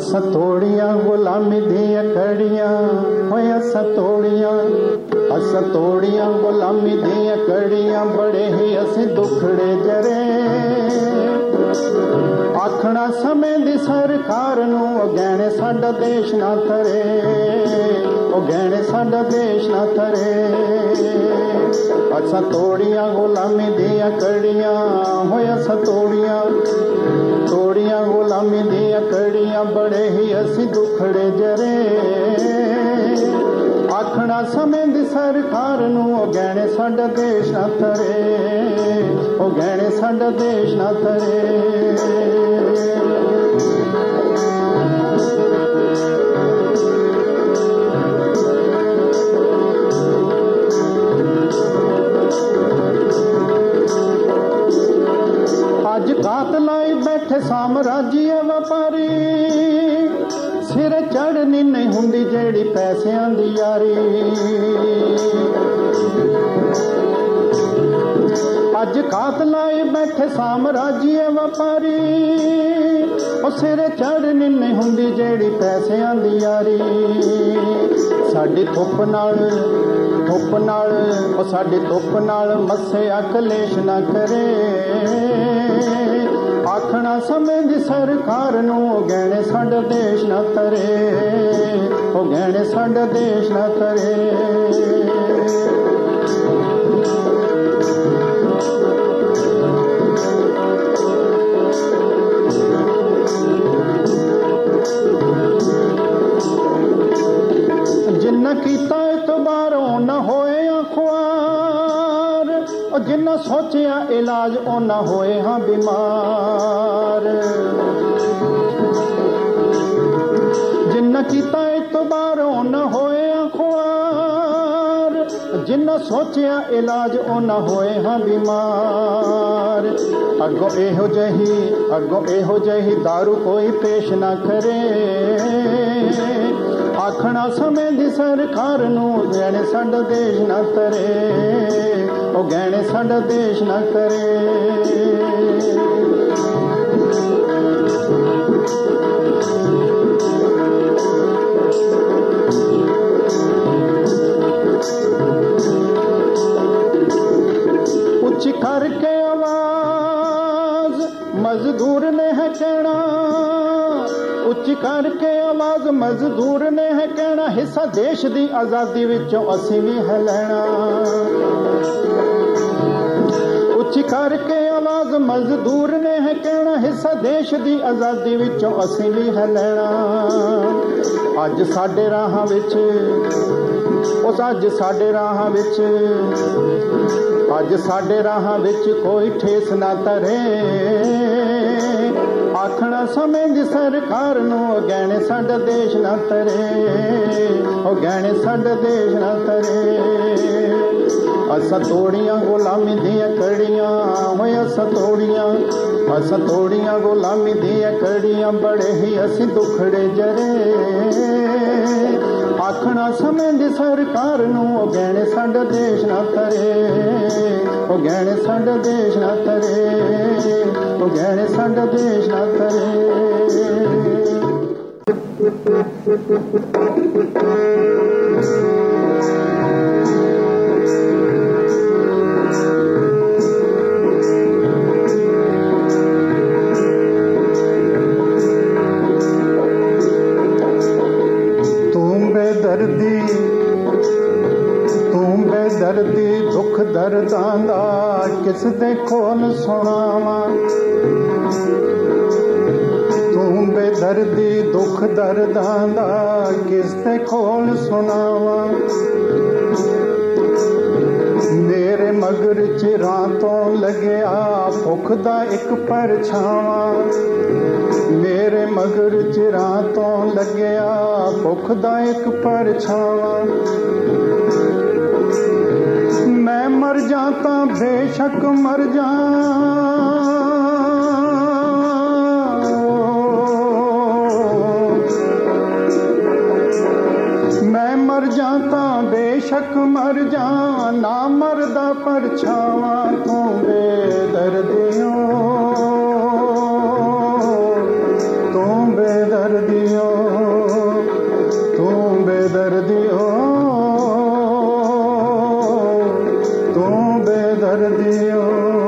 असां तोड़ियां गुलामी दियां कड़ियां होए असां तोड़ियां गुलामी दियां कड़ियां बड़े ही असीं दुखड़े जरे आखना समय दी सरकार नूं ओ गहणे साडा देश ना थरे ओ गहणे साडा देश ना थरे असां तोड़ियां गुलामी दियां कड़ियां होए असां तोड़ियां गुलामी दियां कड़ियां बड़े ही असीं दुखड़े जरे आखना समय दी सरकार नूं ओ गहणे साडा देश ना थरे ओ गहणे साडा देश ना थरे अज घात लाई बैठे साम्राज्य व्यापारी सिर चढ़नी नहीं हुंदी जेड़ी पैसियां दी यारी अज घात लाई बैठे साम्राज्य व्यापारी सिर चढ़नी नहीं हुंदी जेड़ी पैसियां दी यारी साडी धुप नाल मस्या कलेश ना करे आखना समय दी सरकार नूं ओ गहणे साडा देश ना थरे ओ गहणे साडा देश ना थरे जिन्ना कीता इतबार ओ ना होए अखबार और जिन्ना सोचिया इलाज ओ ना होए हाँ बीमार जिन्ना कीता इतबार ओ ना होए अखबार जिन्ना सोचिया इलाज ओ ना होए हाँ बीमार अगो एहो जही दारू कोई पेश ना करे आखना समय दी सरकार नूं गहणे साडा देश ना थरे ओ गहणे साडा देश ना करे उच्ची करके आवाज मजदूर ने है कहना उच्ची करके आवाज मजदूर ने है कहना हिस्सा देश दी आजादी विचों असीं भी है लेना उच्ची करके आवाज मजदूर ने है कहना हिस्सा देश दी आजादी विचों असीं भी है लेना अज साडे राहां विच अज साडे राहां विच कोई ठेस ना तरे आखना समय दी सरकार नूं ओ गहणे साडा देश ना थरे ओ गहणे साडा देश ना थरे असां तोड़ियां गुलामी दियां कड़ियां होए असां तोड़ियां गुलामी दियां कड़ियां बड़े ही असीं दुखड़े जरे आखना समय दी सरकार नूं ओ गहणे साडा देश ना थरे ओ गहणे साडा देश ना थरे ओ गहणे साडा देश ना थरे तू बेदर्दी दुख दर्दां दा किस दे कोल सुणावां तू बेदर्दी दुख दर्दां दा किस दे कोल सुणावां मेरे मगर चिरां तो लगया भुख दा एक परछावां मेरे मगर चिरां तो लगया भुख दा एक परछावां मैं मर जाता बेशक मर जा मैं मर जाता बेशक मर जा ना मरदा परछावा तू बेदर्दियों तू बेदर्दियों बेदर्दी हो, तू बेदर्दी हो।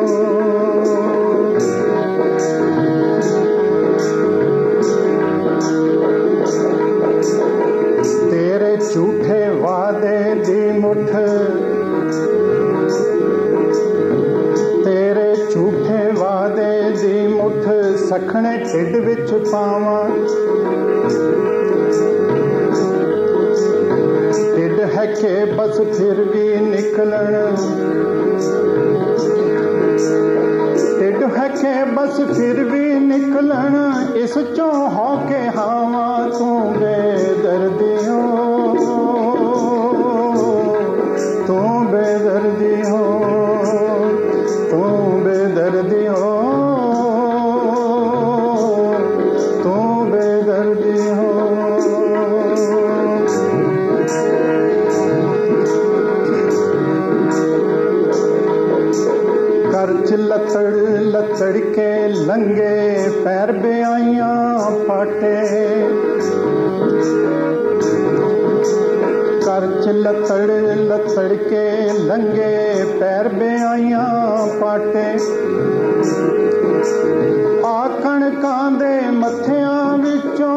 तेरे झूठे वादे दी मुठ, तेरे झूठे वादे दी मुठ सखने ढिड विच पावां। ढिड है के बस फिर भी निकलन, ढिड है के बस फिर भी निकलन, इस चों हो के हावा तू बेदर्दी हो, तू बेदर्दी हो, तू बेदर्दी हो, तू बेदर्दी हो। करच लतड़ लतड़ के लंगे पैर बेआइयां पाटे, करच लतड़ लतड़ के लंगे पैर बेआइयां पाटे। आकण कांदे मथियां विचों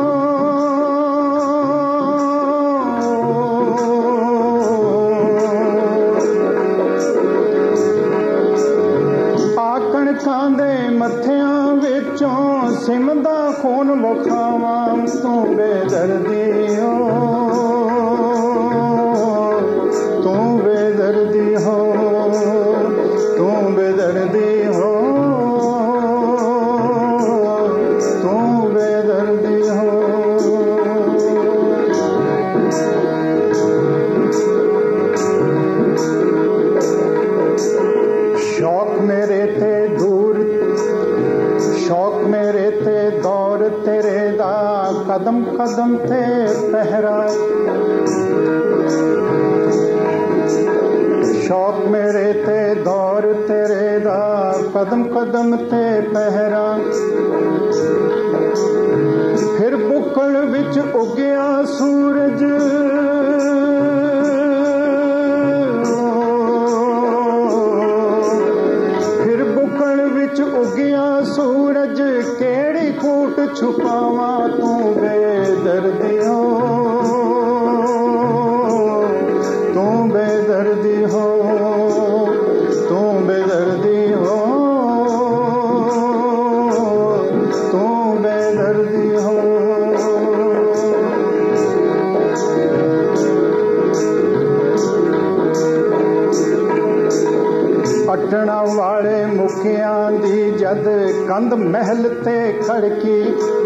कांदे मथियां विचों सिमदा खून मुखावां तू बेदर्दी हो, तू बेदर्दी हो, तू बेदर्दी हो, तू बेदर्दी हो। शौक मेरे ते दूर, शौक मेरे ते दौर तेरे दा कदम कदम ते पहरा। शौक मेरे ते दौर तेरे दा कदम कदम ते पहरा। फिर बुक्कड़ विच उगया सूरज, उगिया सूरज केड़ी कूट छुपावा तू बेदर्दी हो, तू बेदर्दी हो, तू बेदर्दी हो, तू बेदर्दी हो। अटना वाले मुखियां दी जद कंध महल ते खड़की,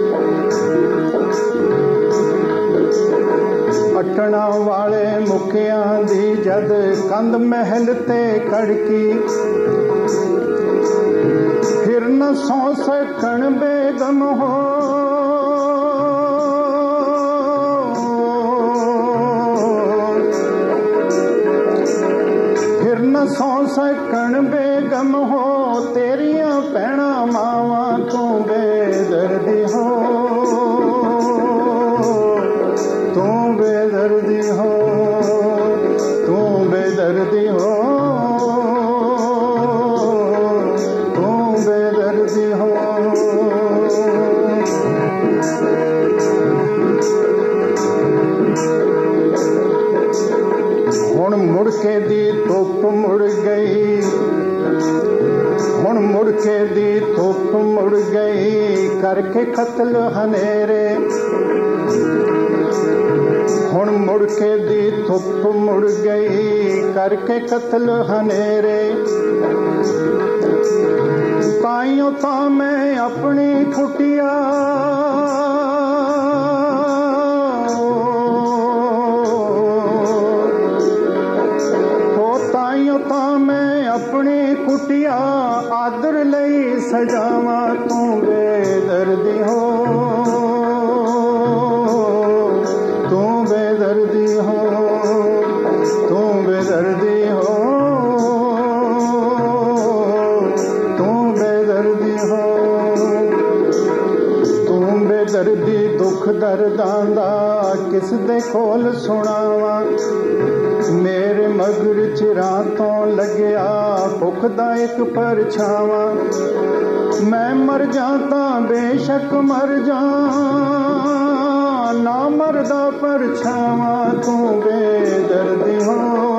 अटना वाले मुखियां दी जद कंध महल ते खड़की। फिर न सौ सकण बेगम हो, फिर न सौ सकण बेगम हो, तेरियां भैणा मावा तू बेदर्दी हो, तू बेदर्दी हो, तू बेदर्दी हो, तू बेदर्दी हो। हुण मुड़के दी धुप मुड़ गई, हुण मुड़के दी धुप मुड़ गई करके कत्ल हनेरे। हुण मुड़के दी धुप मुड़ गई करके कत्ल हनेरे। ताइयों ता मैं अपनी कुटिया, मैं अपनी कुटिया आदर लई सजावा तू बेदर्दी हो, तू बेदर्दी हो, तू बेदर्दी हो, तू बेदर्दी हो, तू बेदर्दी बेदर्दी दुख दर्दां दा किस दे कोल सुनावा। मेरे मगर चिरां तो लग्या भुख दा एक परछावा। मैं मर जाता बेशक मर जा ना मरदा परछावा। तू बेदर्दी हो